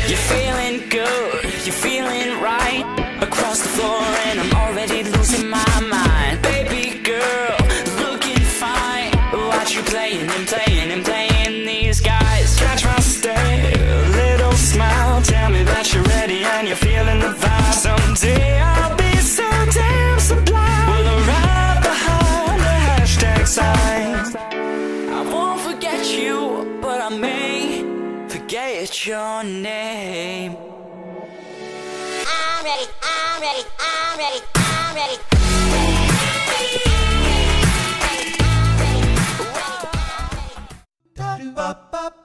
You're feeling good, you're feeling right. Across the floor and I'm already losing my mind. Baby girl, looking fine. Watch you playing and playing and playing these guys. Catch my stare, little smile. Tell me that you're ready and you're feeling the vibe. Someday I'll be so damn sublime. We'll arrive behind the hashtag sign. I won't forget you, but I may forget your name. I'm ready, I'm ready, I'm ready, I'm ready. Da-do-ba-ba-ba.